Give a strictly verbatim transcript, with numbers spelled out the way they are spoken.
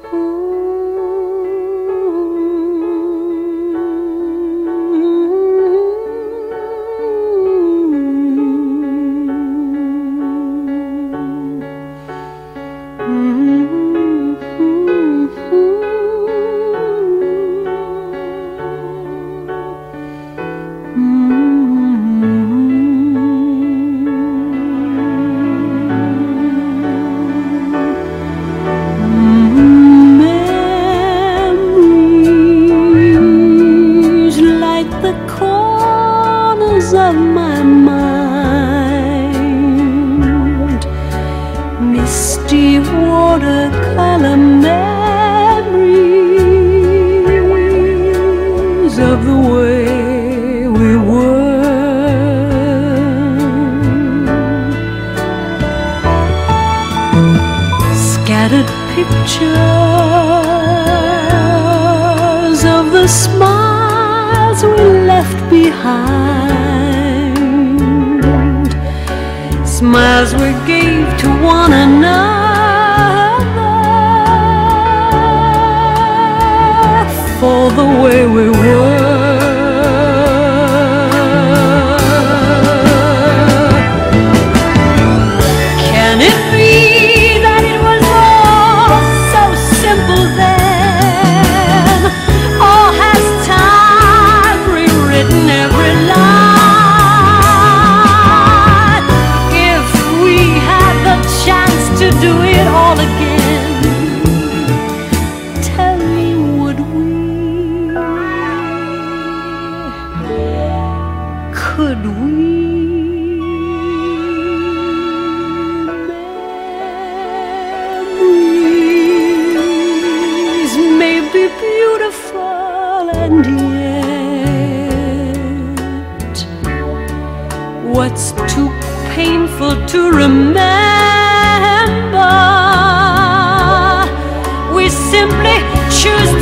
Of my mind, misty watercolor memories of the way we were. Scattered pictures of the smiles we left behind, smiles we gave to one another for the way we were. Can it be that it was all so simple then? Or has time rewritten every line? To do it all again, tell me, would we? Could we? Memories may be beautiful, and yet what's too painful to remember? We simply choose